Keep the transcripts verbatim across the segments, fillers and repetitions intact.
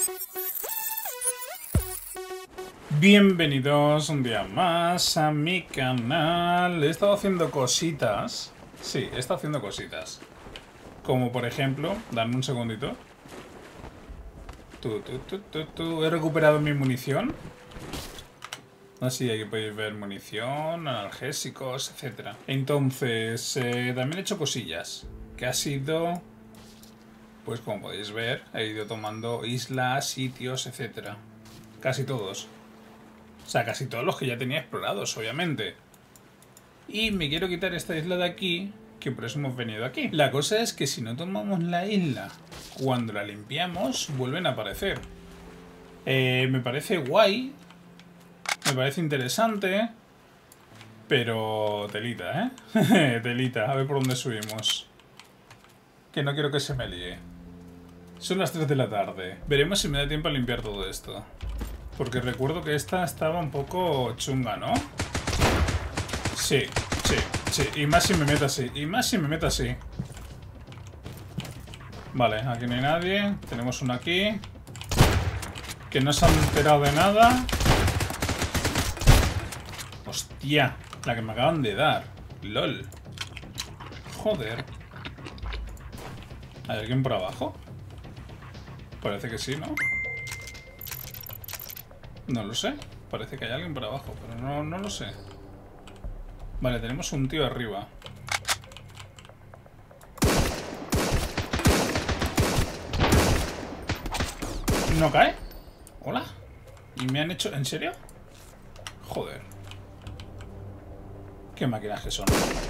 Bienvenidos un día más a mi canal. He estado haciendo cositas. Sí, he estado haciendo cositas. Como por ejemplo, dame un segundito. Tu, tu, tu, tu, tu. He recuperado mi munición. Así, aquí podéis ver munición, analgésicos, etcétera. Entonces, eh, también he hecho cosillas. Que ha sido... Pues como podéis ver, he ido tomando islas, sitios, etcétera. Casi todos. O sea, casi todos los que ya tenía explorados, obviamente. Y me quiero quitar esta isla de aquí, que por eso hemos venido aquí. La cosa es que si no tomamos la isla, cuando la limpiamos, vuelven a aparecer. Eh, me parece guay. Me parece interesante. Pero telita, ¿eh? Telita. A ver por dónde subimos. Que no quiero que se me líe. Son las tres de la tarde. Veremos si me da tiempo a limpiar todo esto. Porque recuerdo que esta estaba un poco chunga, ¿no? Sí, sí, sí. Y más si me meto así. Y más si me meto así. Vale, aquí no hay nadie. Tenemos uno aquí. Que no se han enterado de nada. Hostia, la que me acaban de dar. LOL. Joder. ¿Hay alguien por abajo? Parece que sí, ¿no? No lo sé. Parece que hay alguien por abajo, pero no, no lo sé. Vale, tenemos un tío arriba. ¿No cae? ¿Hola? ¿Y me han hecho...? ¿En serio? Joder. ¿Qué máquinas que son?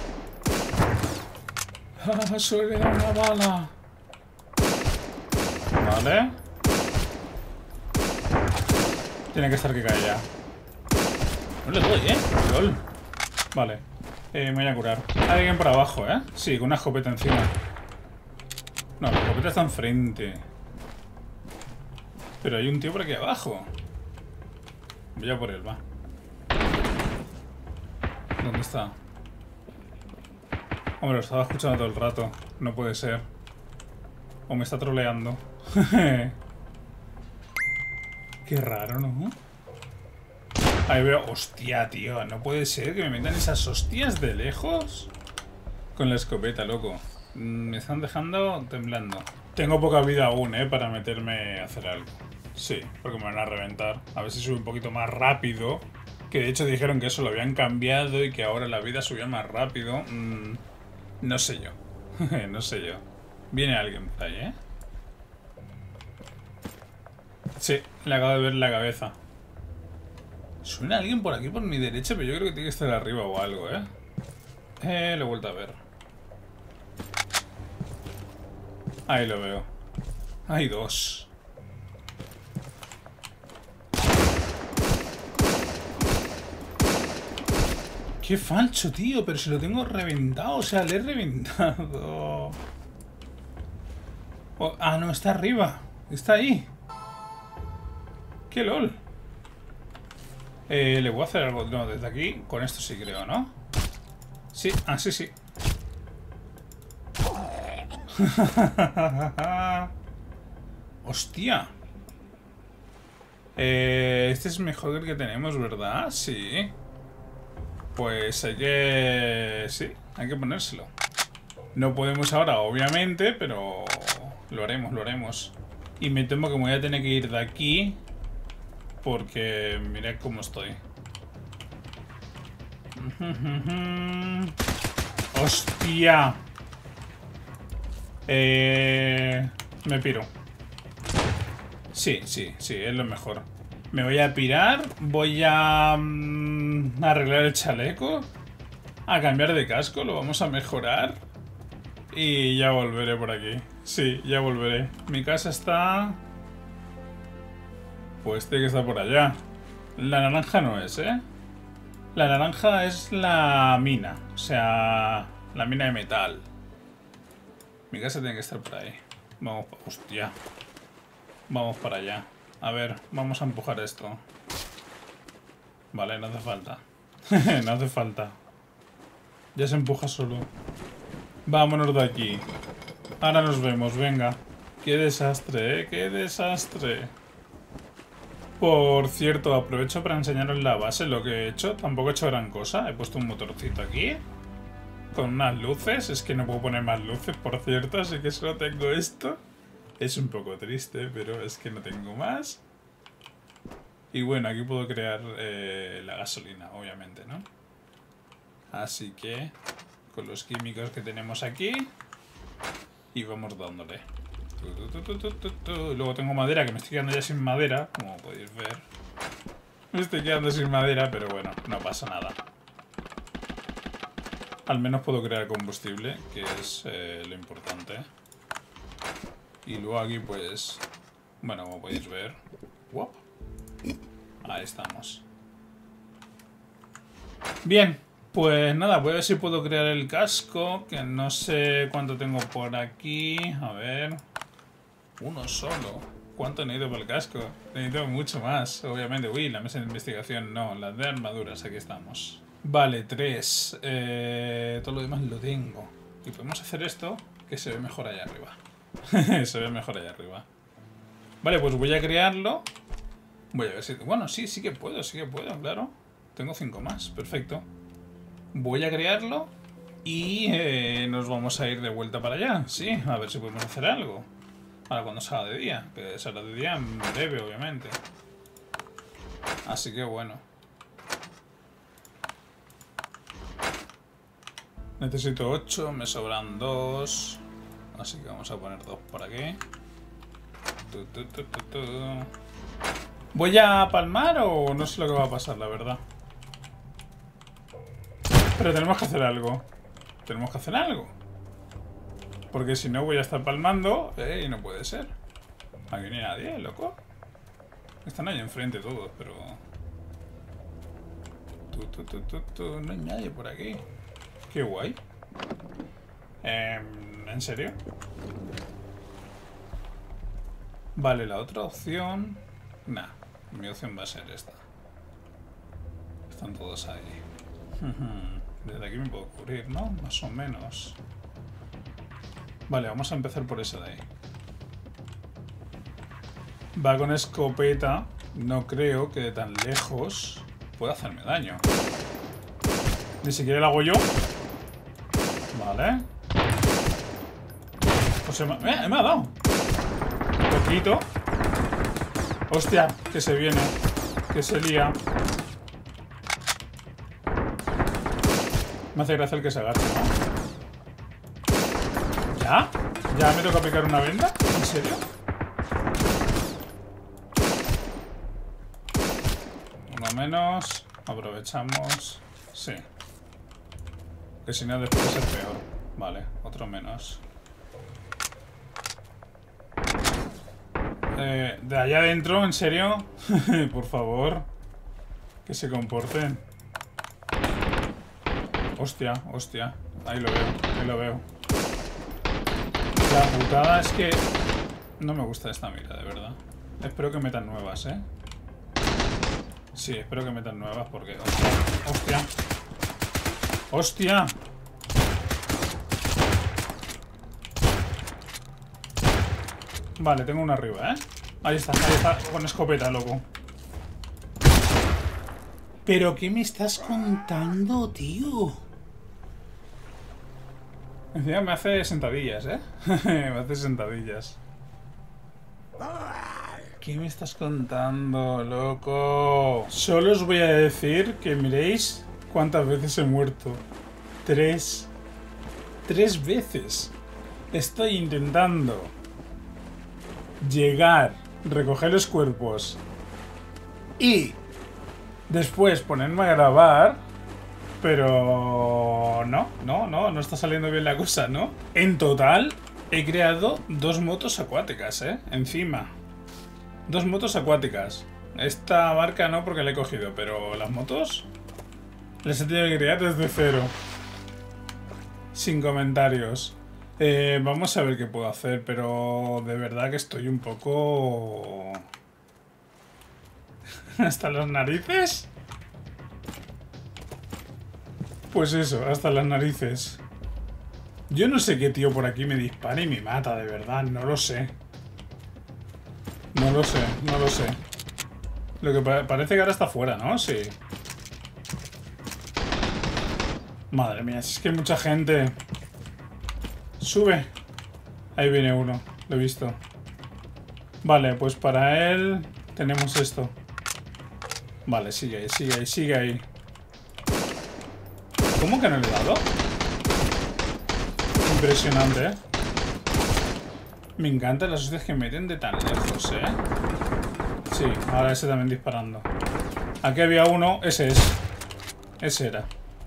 ¡Ah, solo le da una bala! Vale. Tiene que estar que cae ya. No le doy, ¿eh? LOL. Vale. Eh, me voy a curar. Hay alguien por abajo, ¿eh? Sí, con una escopeta encima. No, la escopeta está enfrente. Pero hay un tío por aquí abajo. Voy a por él, va. ¿Dónde está? Hombre, lo estaba escuchando todo el rato. No puede ser. O me está troleando. Qué raro, ¿no? Ahí veo... Hostia, tío. No puede ser que me metan esas hostias de lejos. Con la escopeta, loco. Me están dejando temblando. Tengo poca vida aún, ¿eh? Para meterme a hacer algo. Sí, porque me van a reventar. A ver si sube un poquito más rápido. Que de hecho dijeron que eso lo habían cambiado y que ahora la vida subía más rápido. Mm, no sé yo. No sé yo. Viene alguien por ahí, ¿eh? Sí, le acabo de ver la cabeza. Suena alguien por aquí por mi derecha, pero yo creo que tiene que estar arriba o algo, ¿eh? Eh, lo he vuelto a ver. Ahí lo veo. Hay dos. Qué falso, tío, pero se lo tengo reventado, o sea, le he reventado. Oh, ah, no, está arriba. Está ahí. ¡Qué lol! Eh, le voy a hacer algo. No, desde aquí. Con esto sí creo, ¿no? Sí, ah, sí, sí. ¡Hostia! Eh, este es mejor que el que tenemos, ¿verdad? Sí. Pues hay que... Sí, hay que ponérselo. No podemos ahora, obviamente, pero... Lo haremos, lo haremos. Y me temo que me voy a tener que ir de aquí... Porque mirad cómo estoy. ¡Hostia! Eh, me piro. Sí, sí, sí, es lo mejor. Me voy a pirar. Voy a um, arreglar el chaleco. A cambiar de casco, lo vamos a mejorar. Y ya volveré por aquí. Sí, ya volveré. Mi casa está... Pues tiene que estar por allá. La naranja no es, ¿eh? La naranja es la mina. O sea, la mina de metal. Mi casa tiene que estar por ahí. Vamos, hostia. Vamos para allá. A ver, vamos a empujar esto. Vale, no hace falta. No hace falta. Ya se empuja solo. Vámonos de aquí. Ahora nos vemos, venga. Qué desastre, ¿eh? Qué desastre. Por cierto, aprovecho para enseñaros la base, lo que he hecho. Tampoco he hecho gran cosa. He puesto un motorcito aquí. Con unas luces. Es que no puedo poner más luces, por cierto. Así que solo tengo esto. Es un poco triste, pero es que no tengo más. Y bueno, aquí puedo crear eh, la gasolina, obviamente, ¿no? Así que... con los químicos que tenemos aquí. Y vamos dándole. Luego tengo madera, que me estoy quedando ya sin madera, como podéis ver. Me estoy quedando sin madera, pero bueno, no pasa nada. Al menos puedo crear combustible, que es eh, lo importante. Y luego aquí pues... bueno, como podéis ver... ¡Wop! Ahí estamos. Bien, pues nada, voy a ver si puedo crear el casco, que no sé cuánto tengo por aquí. A ver... uno solo. ¿Cuánto necesito para el casco? Necesito mucho más, obviamente. Uy, la mesa de investigación no. Las de armaduras, aquí estamos. Vale, tres. Eh, todo lo demás lo tengo. Y podemos hacer esto, que se ve mejor allá arriba. Se ve mejor allá arriba. Vale, pues voy a crearlo. Voy a ver si... bueno, sí, sí que puedo, sí que puedo, claro. Tengo cinco más, perfecto. Voy a crearlo y eh, nos vamos a ir de vuelta para allá. Sí, a ver si podemos hacer algo. Ahora cuando salga de día, que será de día en breve, obviamente. Así que bueno. Necesito ocho, me sobran dos. Así que vamos a poner dos por aquí. Tu, tu, tu, tu, tu. ¿Voy a palmar o no sé lo que va a pasar, la verdad? Pero tenemos que hacer algo. Tenemos que hacer algo. Porque si no voy a estar palmando eh, y no puede ser. Aquí no hay nadie, loco. Están ahí enfrente todos, pero... Tu, tu, tu, tu, tu. No hay nadie por aquí. Qué guay. Eh, ¿En serio? Vale, la otra opción... nah, mi opción va a ser esta. Están todos ahí. Desde aquí me puedo cubrir, ¿no? Más o menos. Vale, vamos a empezar por ese de ahí. Va con escopeta. No creo que de tan lejos pueda hacerme daño. Ni siquiera lo hago yo. Vale. Pues se me, eh, me ha dado. Un poquito. Hostia, que se viene. Que se lía. Me hace gracia el que se agacha, ¿no? ¿Ya? ¿Ya me toca picar una venda? ¿En serio? Uno menos. Aprovechamos. Sí. Que si no después es peor. Vale, otro menos. Eh, de allá adentro, ¿en serio? Por favor. Que se comporten. Hostia, hostia. Ahí lo veo, ahí lo veo. La putada es que no me gusta esta mira, de verdad. Espero que metan nuevas, ¿eh? Sí, espero que metan nuevas porque... ¡Hostia! ¡Hostia! Vale, tengo uno arriba, ¿eh? Ahí está, ahí está, con escopeta, loco. ¿Pero qué me estás contando, tío? Encima me hace sentadillas, ¿eh? Me hace sentadillas. ¿Qué me estás contando, loco? Solo os voy a decir que miréis cuántas veces he muerto. Tres. Tres veces. Estoy intentando llegar, recoger los cuerpos y después ponerme a grabar. Pero no, no, no, no está saliendo bien la cosa, ¿no? En total he creado dos motos acuáticas, ¿eh? Encima. Dos motos acuáticas. Esta marca no porque la he cogido, pero las motos las he tenido que crear desde cero. Sin comentarios. Eh, vamos a ver qué puedo hacer, pero de verdad que estoy un poco... ¿Hasta las narices? Pues eso, hasta las narices. Yo no sé qué tío por aquí me dispara y me mata, de verdad, no lo sé. No lo sé, no lo sé. Lo que pa parece que ahora está fuera, ¿no? Sí. Madre mía, si es que hay mucha gente. Sube. Ahí viene uno. Lo he visto. Vale, pues para él tenemos esto. Vale, sigue ahí, sigue ahí, sigue ahí. ¿Cómo que no le he dado? Impresionante, ¿eh? Me encantan las hostias que meten de tan lejos, ¿eh? Sí, ahora ese también disparando. Aquí había uno, ese es. Ese era.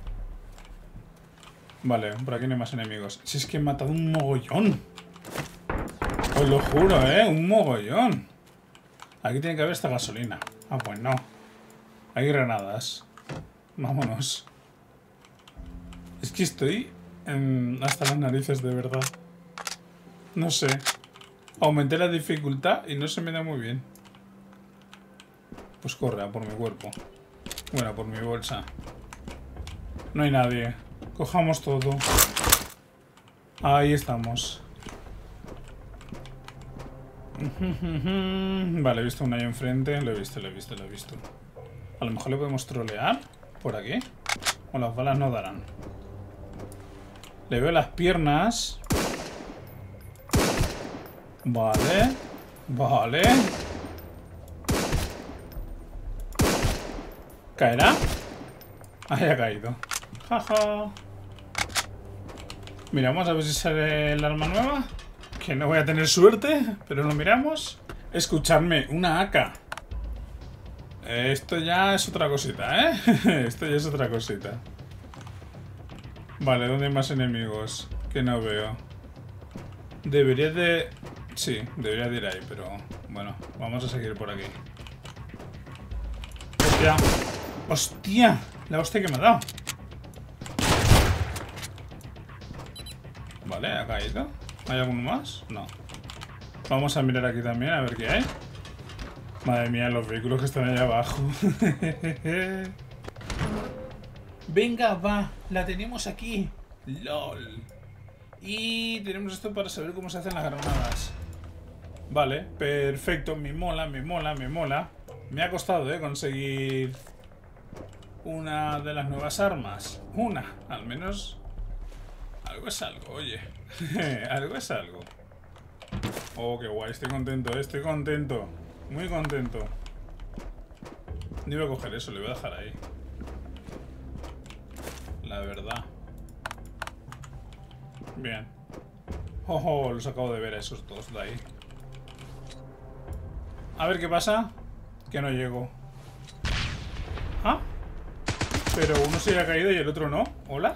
Vale, por aquí no hay más enemigos. Si es que he matado un mogollón. Os lo juro, ¿eh? Un mogollón. Aquí tiene que haber esta gasolina. Ah, pues no. Hay granadas. Vámonos. Es que estoy en... hasta las narices, de verdad. No sé. Aumenté la dificultad y no se me da muy bien. Pues corre a por mi cuerpo. Bueno, a por mi bolsa. No hay nadie. Cojamos todo. Ahí estamos. Vale, he visto uno ahí enfrente. Lo he visto, lo he visto, lo he visto. A lo mejor le podemos trolear por aquí. O las balas no darán. Le veo las piernas. Vale. Vale. ¿Caerá? Ahí ha caído. Jaja. Miramos a ver si sale el arma nueva. Que no voy a tener suerte, pero lo miramos. Escuchadme, una A K. Esto ya es otra cosita, ¿eh? Esto ya es otra cosita. Vale, ¿dónde hay más enemigos? Que no veo. Debería de... Sí, debería de ir ahí, pero... Bueno, vamos a seguir por aquí. ¡Hostia! ¡Hostia! La hostia que me ha dado. Vale, ha caído. ¿Hay alguno más? No. Vamos a mirar aquí también, a ver qué hay. Madre mía, los vehículos que están allá abajo. Venga, va. La tenemos aquí. LOL. Y tenemos esto para saber cómo se hacen las granadas. Vale, perfecto. Me mola, me mola, me mola. Me ha costado, eh, conseguir una de las nuevas armas. Una, al menos. Algo es algo, oye. Algo es algo. Oh, qué guay. Estoy contento, eh. Estoy contento. Muy contento. No iba a coger eso, le voy a dejar ahí. La verdad. Bien. Oh, oh, los acabo de ver a esos dos de ahí. A ver qué pasa. Que no llego. Ah. Pero uno se ha caído y el otro no. ¿Hola?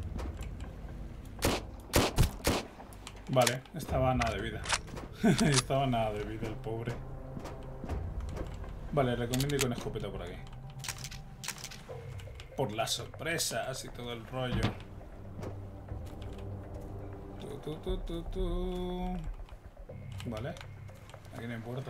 Vale, estaba nada de vida. Estaba nada de vida el pobre. Vale, recomiendo ir con escopeta por aquí. Por las sorpresas y todo el rollo. Tu, tu, tu, tu, tu. Vale. Aquí no importa.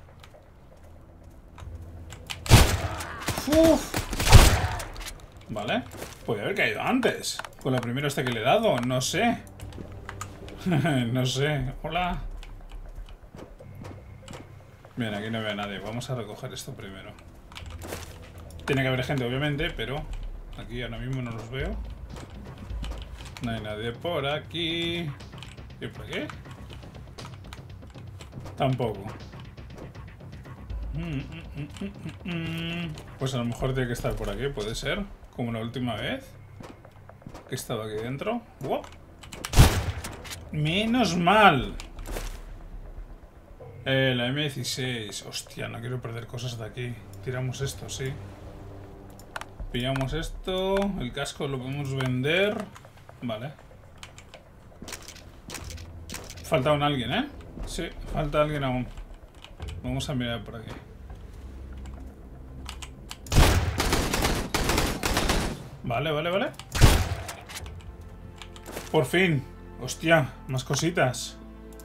Uf. Vale. Podría haber caído antes. Con la primera esta que le he dado. No sé. No sé. Hola. Bien, aquí no veo a nadie. Vamos a recoger esto primero. Tiene que haber gente, obviamente, pero aquí ahora mismo no los veo. No hay nadie por aquí. ¿Y por qué? Tampoco. Pues a lo mejor tiene que estar por aquí, puede ser. Como la última vez que he estado aquí dentro. ¡Wow! ¡Menos mal! Eh, la eme dieciséis. Hostia, no quiero perder cosas de aquí. Tiramos esto, sí. Pillamos esto. El casco lo podemos vender. Vale. Falta un alguien, ¿eh? Sí, falta alguien aún. Vamos a mirar por aquí. Vale, vale, vale. Por fin. Hostia, más cositas.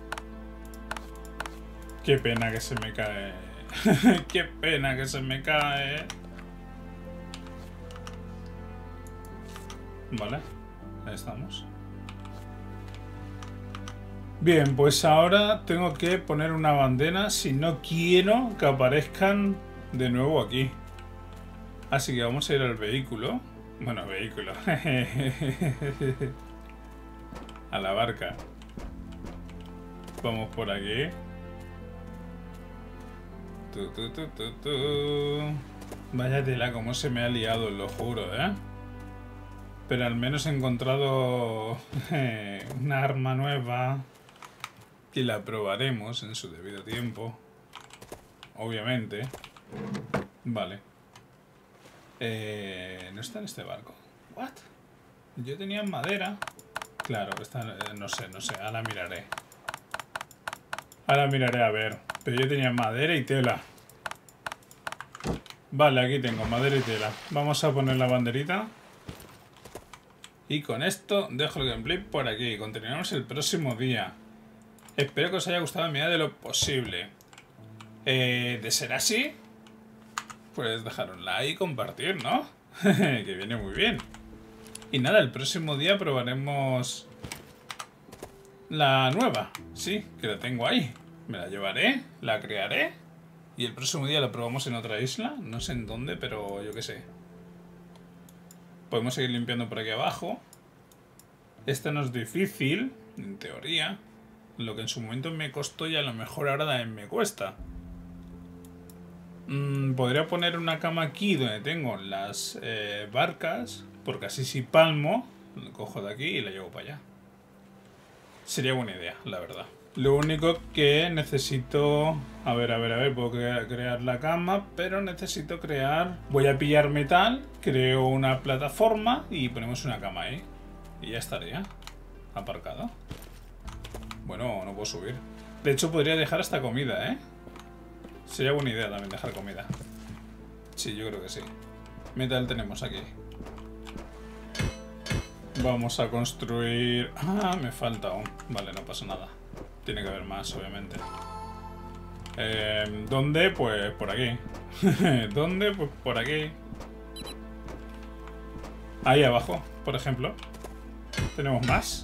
Qué pena que se me cae. Qué pena que se me cae. Vale, ahí estamos. Bien, pues ahora tengo que poner una bandera si no quiero que aparezcan de nuevo aquí. Así que vamos a ir al vehículo. Bueno, vehículo. A la barca. Vamos por aquí. Tu, tu, tu, tu, tu. Vaya tela, cómo se me ha liado, lo juro, ¿eh? Pero al menos he encontrado una arma nueva. Que la probaremos en su debido tiempo. Obviamente. Vale. Eh, ¿No está en este barco? ¿What? Yo tenía madera. Claro, está, eh, no sé, no sé. Ahora miraré. Ahora miraré a ver. Pero yo tenía madera y tela. Vale, aquí tengo madera y tela. Vamos a poner la banderita. Y con esto dejo el gameplay por aquí. Continuamos el próximo día. Espero que os haya gustado a medida de lo posible. Eh, de ser así, pues dejar un like y compartir, ¿no? Que viene muy bien. Y nada, el próximo día probaremos la nueva. Sí, que la tengo ahí. Me la llevaré, la crearé. Y el próximo día la probamos en otra isla. No sé en dónde, pero yo qué sé. Podemos seguir limpiando por aquí abajo. Esta no es difícil, en teoría. Lo que en su momento me costó y a lo mejor ahora también me cuesta. Mm, podría poner una cama aquí donde tengo las eh, barcas. Porque así si palmo, lo cojo de aquí y la llevo para allá. Sería buena idea, la verdad. Lo único que necesito... A ver, a ver, a ver, puedo cre crear la cama, pero necesito crear... Voy a pillar metal, creo una plataforma y ponemos una cama ahí. Y ya estaría. Aparcado. Bueno, no puedo subir. De hecho, podría dejar hasta comida, ¿eh? Sería buena idea también dejar comida. Sí, yo creo que sí. Metal tenemos aquí. Vamos a construir... Ah, me falta aún. Vale, no pasa nada. Tiene que haber más, obviamente. Eh, ¿Dónde? Pues por aquí. ¿Dónde? Pues por aquí. Ahí abajo, por ejemplo. Tenemos más.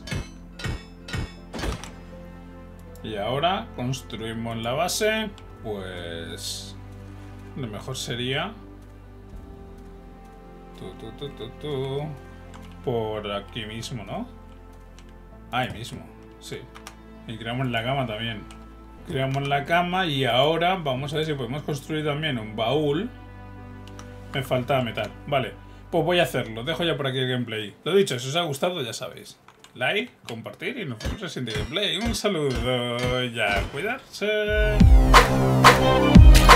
Y ahora construimos la base. Pues... Lo mejor sería... Tu, tu, tu, tu, tu. Por aquí mismo, ¿no? Ahí mismo, sí. Y creamos la cama también. Creamos la cama y ahora vamos a ver si podemos construir también un baúl. Me falta metal. Vale, pues voy a hacerlo. Dejo ya por aquí el gameplay. Lo dicho, si os ha gustado ya sabéis. Like, compartir y nos vemos en el siguiente gameplay. Un saludo. Ya, cuidarse.